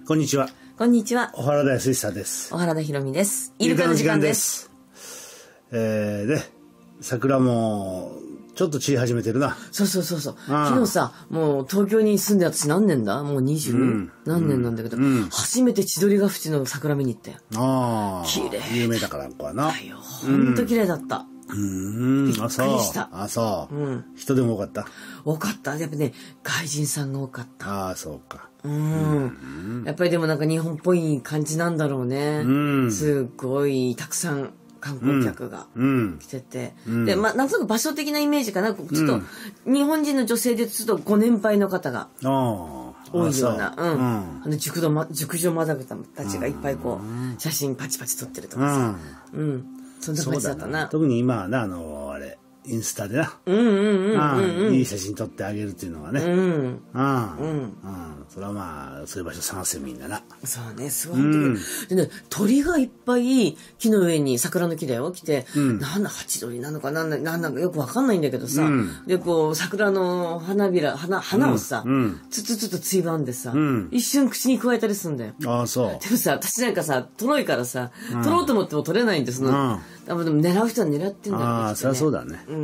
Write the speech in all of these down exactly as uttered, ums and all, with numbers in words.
こんにちは。 こんにちは。 小原田康久です。 小原田博美です。 イルカの時間です。えー、で、桜もちょっと散り始めてるな。 そうそうそうそう。昨日さ、もう東京に住んで私何年だもう二十、うん、何年なんだけど、うん、初めて千鳥ヶ淵の桜見に行ったよ。ああ。綺麗。 有名だからこはな。 だよ。ほんと綺麗だった。うん。 びっくりした。 あ、そう。うん。人でも多かった。 多かった。やっぱね、外人さんが多かった。 ああ、そうか。 うん。やっぱりでもなんか日本っぽい感じなんだろうね。うん。すごいたくさん観光客が来てて。うんうん、で、まあ、なんとなく場所的なイメージかな。ちょっと、うん、日本人の女性でちょっとご年配の方が多いような。うん。うん、あの熟女ま、熟女マダムたちがいっぱいこう、写真パチパチ撮ってるとかさ。うん。うんそんな感じだったな。 特に今はな、あの、あれ、インスタでな。うんうんうんうん。いい写真撮ってあげるっていうのはね。うん。うん。うん。それはまあ、そういう場所探せみんなな。 そうね、すごい。でね、鳥がいっぱい木の上に、桜の木だよ、来て、なんだ、ハチドリなのかなんだ、なんだかよくわかんないんだけどさ、で、こう、桜の花びら、花、花をさ、つつつとついばんでさ、一瞬口に加えたりするんだよ。 ああ、そう。 でもさ、私なんかさ、とろいからさ、取ろうと思っても取れないんです、その、でも狙う人は狙ってんだよね。 ああ、そりゃそうだね。 うん。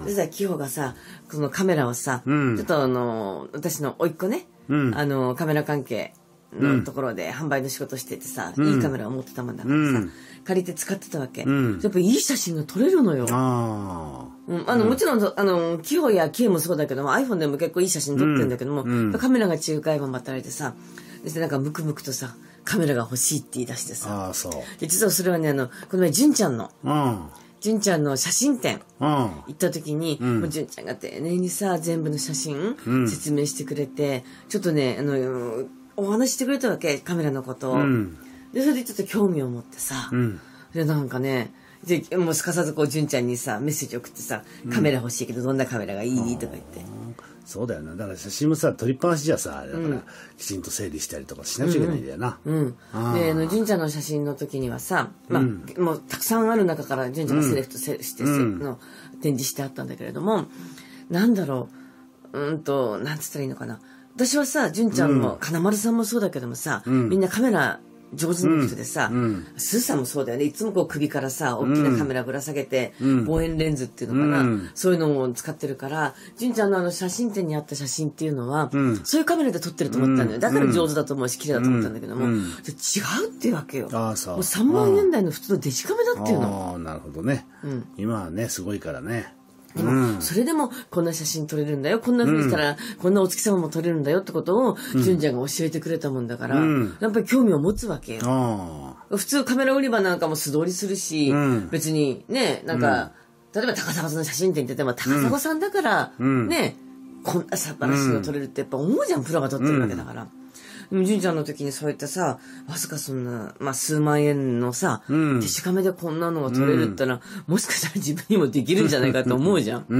でさ、キホがさ、このカメラをさ、ちょっとあの、私の甥っ子ね、あの、カメラ関係のところで販売の仕事しててさ、いいカメラを持ってたもんだからさ、借りて使ってたわけ。やっぱいい写真が撮れるのよ。ああの、もちろん、あの、キホやキエもそうだけども、iPhone でも結構いい写真撮ってるんだけども、カメラが中華いもまたられてさ、で、なんかムクムクとさ、カメラが欲しいって言い出してさ。ああ、そう。で、実はそれはね、あの、この前、純ちゃんの、うん。純ちゃんの写真展、うん。行った時に、うん、もう純ちゃんが丁寧にさ、全部の写真、うん、説明してくれて、ちょっとね、あの、お話してくれたわけ、カメラのことを。うん、で、それでちょっと興味を持ってさ、うん、で、なんかね、で、もうすかさずこう、純ちゃんにさ、メッセージ送ってさ、カメラ欲しいけど、どんなカメラがいい、うん、とか言って。 そうだよな。だから写真もさ、撮りっぱなしじゃさ、だから、きちんと整理したりとかしなくちゃいけないんだよな。うん。うん、で、 あの、純ちゃんの写真の時にはさ、まあ、うん、もうたくさんある中から純ちゃんがセレクトして、うん、の展示してあったんだけれども、なんだろう、うんと、なんつったらいいのかな。私はさ、純ちゃんも、金丸さんもそうだけどもさ、うん、みんなカメラ、上手な人でさ、うん、スーさんもそうだよね。いつもこう首からさ、大きなカメラぶら下げて、うん、望遠レンズっていうのかな、うん、そういうのを使ってるから、純ちゃんのあの写真展にあった写真っていうのは、うん、そういうカメラで撮ってると思ったんだよ。だから上手だと思うし、綺麗だと思ったんだけども、うん、違うっていうわけよ。ああ、そう。もうさんまんえん台の普通のデジカメだっていうの。 ああ、なるほどね。うん、今はね、すごいからね。 でも、それでも、こんな写真撮れるんだよ。こんな風にしたら、こんなお月様も撮れるんだよってことを、純ちゃんが教えてくれたもんだから、やっぱり興味を持つわけよ。普通カメラ売り場なんかも素通りするし、別にね、なんか、例えば高砂さんの写真展って言っても、高砂さんだから、ね、こんな素晴らしいの撮れるってやっぱ思うじゃん、プロが撮ってるわけだから。でも純ちゃんの時にそういったさ、わずかそんな、まあ、数万円のさ、うん、デジカメでこんなのが撮れるったら、うん、もしかしたら自分にもできるんじゃないかと思うじゃん。うん。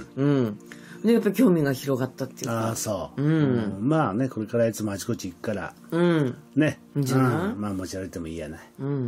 うん。で、やっぱり興味が広がったっていうか。 ああ、そう。うん。うん、まあね、これからいつもあちこち行くから。うん。ね。いいんじゃない、うん、まあ持ち歩いてもいいやない。うん。うん。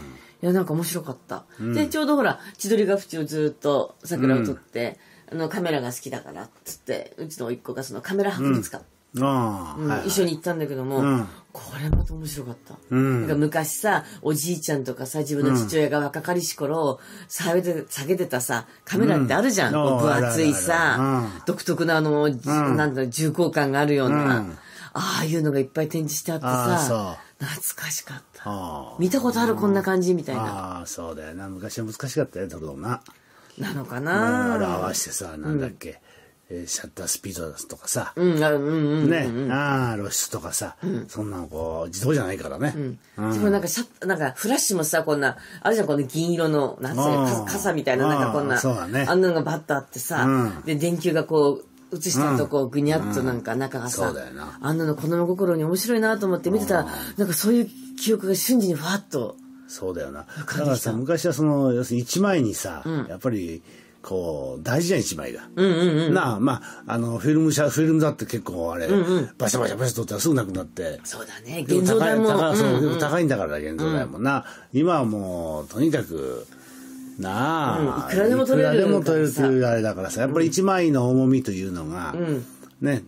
いや、なんか面白かった。うん、で、ちょうどほら、千鳥ヶ淵をずっと桜を撮って、うん、あの、カメラが好きだから、つって、うちの甥っ子がそのカメラ博物館。うんあうんはいはい、一緒に行ったんだけども、うん、これまた面白かった、うん、なんか昔さおじいちゃんとかさ自分の父親が若かりし頃下げて、下げてたさカメラってあるじゃん、うん、分厚いさ、うん、独特なあの、うん、なんだろう重厚感があるような、うん、ああいうのがいっぱい展示してあってさ懐かしかった見たことあるこんな感じみたいなああそうだよな昔は難しかったよ撮るのななのかな、 あれ合わせてさなんだっけ、うんシャッタースピードとかさ、 うん、あうんうんね、ああ露出とかさ、うん、そんなのこう自動じゃないからね。 うん。でもなんかシャッなんかフラッシュもさこんなあるじゃんこの銀色のなんつうの傘みたいななんかこんなそうだね。あんなのがバッとあってさ、うん、で電球がこう映したとこうぐにゃっとなんか中がさ、うんうん、そうだよな。あんなの子供心に面白いなと思って見てたらなんかそういう記憶が瞬時にフワッと。 そうだよな。だからさ昔はその要するに一枚にさ、うん、やっぱり。こう大事な一枚が、うんうんうん、なあまああのフィルムシャフィルムだって結構あれ、うんうん、バシャバシャバシャ撮ったらすぐなくなってそうだね現像代も高い、そう、うんうん、高いんだから現像代もな、うん、今はもうとにかくなあ、うん、いくらでも撮れるいくらでも撮れるっていうあれだからさやっぱり一枚の重みというのが、うん、ね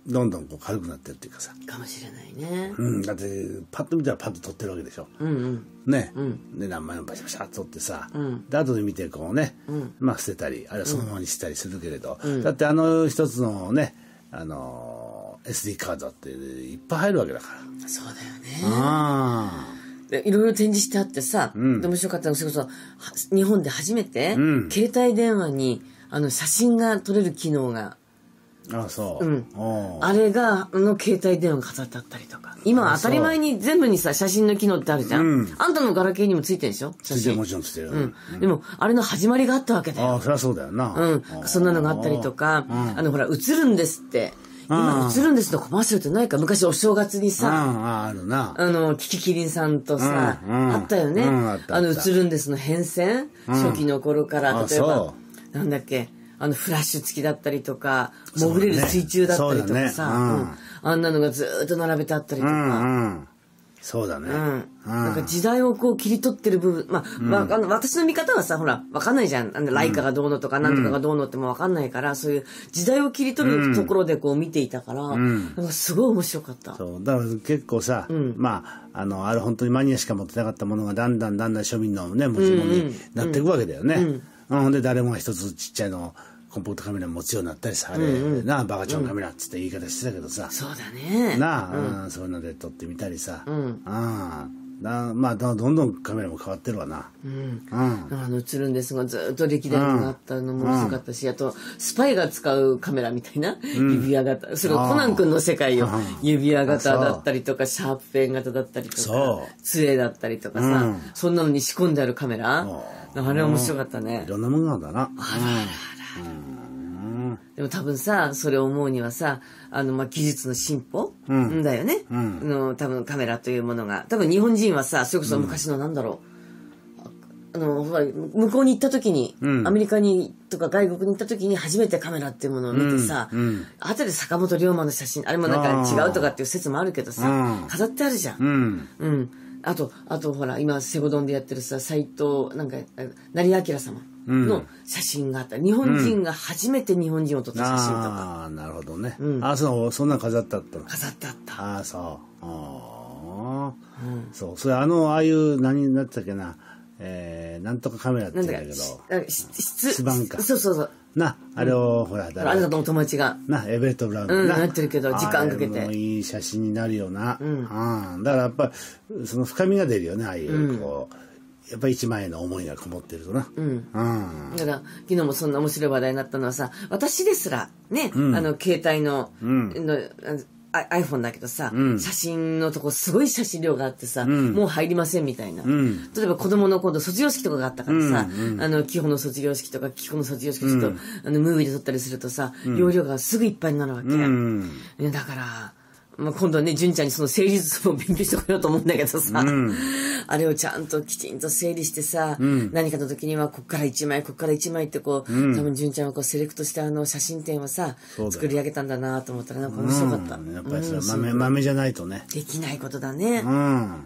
どんどんこう軽くなってるっていうかさ。 かもしれないね。 うん、だってパッと見たらパッと撮ってるわけでしょ。 うんうん。 ね、 うん、 で何枚もバシャバシャっと撮ってさ、 うん、 で後で見てこうね、 うん、 まあ捨てたりあるいはそのままにしたりするけれど、うん、だってあの一つのねあの エスディー カードっていっぱい入るわけだから。 そうだよね。 あでいろいろ展示してあってさ、うん、で面白かったのがそれこそ日本で初めて、うん、携帯電話にあの写真が撮れる機能があそう、 うん、あれがあの携帯電話が飾ってあったりとか、今当たり前に全部にさ写真の機能ってあるじゃん、うん、あんたのガラケーにもついてるでしょ写真。 ついてる、もちろんついてる、 うんうん、でもあれの始まりがあったわけだよ。 ああそりゃそうだよな、 うん、そんなのがあったりとか、うん、あのほら映るんですって今映るんですのコマーシャルってないか、昔お正月にさ、 ああるな、 あのキキキリンさんとさ、 うんうん、 あったよね、うん、 あったあった、 あの映るんですの変遷、うん、初期の頃から例えばなんだっけあのフラッシュ付きだったりとか潜れる水中だったりとかさ、ねうんうん、あんなのがずっと並べてあったりとか、うんうん、 そうだね、 うん、なんか時代をこう切り取ってる部分、まあ、うんまあ、あの私の見方はさほら分かんないじゃん、あのライカがどうのとかなんとかがどうのっても分かんないから、うん、そういう時代を切り取るところでこう見ていたから、うん、なんかすごい面白かった。 そうだから結構さ、うん、まああのあれ本当にマニアしか持ってなかったものがだんだんだんだん庶民のね持ち物になっていくわけだよね、うんうんうん、で誰もが一つちっちゃいのコンパクトカメラ持つようになったりさ、あれ、うんうん、なバカチョンカメラっつって言い方してたけどさ、うん、 そうだねなあ、うんうん、そういうので撮ってみたりさ、うん、あだまあどんどんカメラも変わってるわな、うんうん、あの映るんですがずっと歴代があったのも面白かったし、うん、あとスパイが使うカメラみたいな、うん、指輪型、それコナン君の世界よ、指輪型だったりとかシャープペン型だったりとか杖だったりとかさ、うん、そんなのに仕込んであるカメラ、あれ面白かったね。 いろんなものなんだな。 あらあらあら、うんでも多分さそれを思うにはさあの、まあ、技術の進歩、うん、だよね、うん、の多分カメラというものが多分日本人はさそれこそ昔のなんだろう、うん、あの向こうに行った時に、うん、アメリカにとか外国に行った時に初めてカメラっていうものを見てさ、うんうん、後で坂本龍馬の写真あれもなんか違うとかっていう説もあるけどさ、うん、飾ってあるじゃん、うんうん、あとあとほら今セゴドンでやってるさ斎藤なんか成明様の写真があった、うん、日本人が初めて日本人を撮った写真とか、うん、 ああなるほどね、うん、あそうそんな飾ってあったの。 飾ってあった。 ああそうああ、うん、そうそれあのああいう何になってたっけな、えー、なんとかカメラって言うんだけど質番かそうそうそうなあれを、うん、ほら誰あなたのお友達がなエベレット・ブラウンが、うん、なってるけど時間かけてもいい写真になるよな、うんうん、だからやっぱその深みが出るよねああいう、うん、こうやっぱり一枚の思いがこもってるとな、うんうん、だから昨日もそんな面白い話題になったのはさ私ですらね、うん、あの携帯の,、うん、のiPhone だけどさ、うん、写真のとこすごい写真量があってさ、うん、もう入りませんみたいな、うん、例えば子供の今度卒業式とかがあったからさ、うんうん、あの基本の卒業式とか基本の卒業式ちょっと、うん、あのムービーで撮ったりするとさ、うん、容量がすぐいっぱいになるわけ、うん、だからまあ、今度はね、純ちゃんにその整理術も勉強してこようと思うんだけどさ、うん、あれをちゃんときちんと整理してさ、うん、何かの時にはこっからいちまい、こっからいちまいってこう、うん、多分純ちゃんはこうセレクトしてあの写真展をさ、作り上げたんだなと思ったらなんか面白かった。 うん、やっぱりさ、豆、豆じゃないとね。 できないことだね。 うん。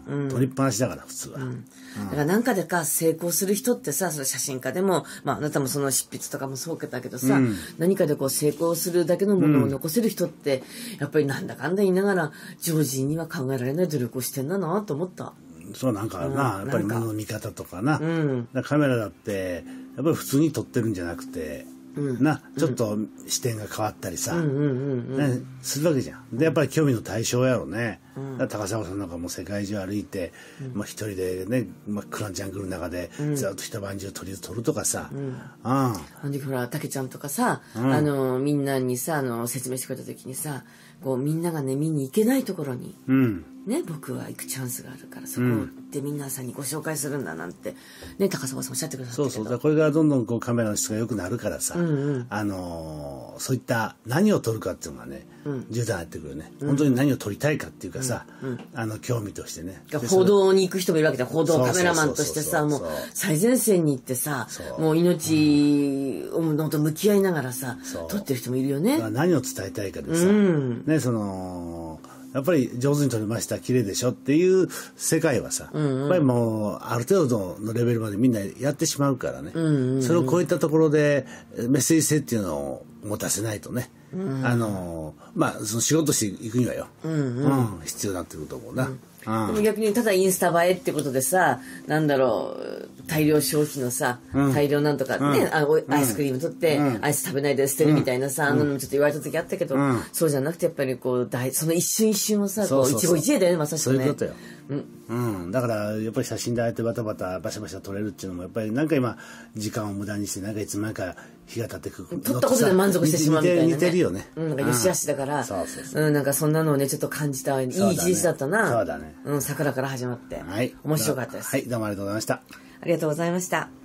うん、取りっぱなしだから、普通は。うんだからなんかでか成功する人ってさ、その写真家でも、まああなたもその執筆とかもそうだけどさ、うん、何かでこう成功するだけのものを残せる人って、やっぱりなんだかんだ言いながら、常人には考えられない努力をしてんだなと思った。 そうなんかな、うん、やっぱり物の見方とかな。うん、だカメラだって、やっぱり普通に撮ってるんじゃなくて、うん、なちょっと視点が変わったりさ、ね、するわけじゃん。でやっぱり興味の対象やろうね、うん、だ高砂さんなんかもう世界中歩いて、うんまあ、一人でね、まあ、クランジャングルの中でずっと一晩中鳥を撮るとかさ、うんああでほらたけちゃんとかさ、うん、あのみんなにさあの説明してくれた時にさこうみんながね見に行けないところに、うんね、僕は行くチャンスがあるからそこで皆さんにご紹介するんだなんて、ね、高砂さんおっしゃってくださったけどそうそうこれからどんどんこうカメラの質が良くなるからさ、うんうん、あのー、そういった何を撮るかっていうのがね、うん、重要になってくるよね、うん、本当に何を撮りたいかっていうかさ、うんうん、あの興味としてね報道に行く人もいるわけだ報道カメラマンとしてさもう最前線に行ってさもう命を本当向き合いながらさ撮ってる人もいるよね。 何を伝えたいかでさ、うん、ねそのやっぱり上手に撮れました綺麗でしょっていう世界はさ、うんうん、やっぱりもうある程度のレベルまでみんなやってしまうからね、うんうんうん、それを超えたところでメッセージ性っていうのを持たせないとね、 うん、あのまあその仕事していくにはよ、うんうんうん、必要になってくると思うな、うんうん、でも逆にただインスタ映えってことでさ、なんだろう、大量消費のさ、うん、大量なんとかね、うん、あアイスクリーム取って、うん、アイス食べないで捨てるみたいなさ、うん、あのちょっと言われた時あったけど、うん、そうじゃなくてやっぱりこう大その一瞬一瞬をさ、こう一期一会だよね、まさしくね。 そういうことよ。うん、うん、だからやっぱり写真でああやってバタバタバシャバシャ撮れるっていうのもやっぱりなんか今時間を無駄にしてなんかいつもなんか日が経ってくる撮ったことで満足してしまうみたいな、ね、 似てるよね。 うん、なんか良し悪しだから、そうそうそう、うん、なんかそんなのをねちょっと感じたいい一日だったな。 そうだね。 うん、桜から始まって、はい、面白かったです。 はい、どうもありがとうございました。 ありがとうございました。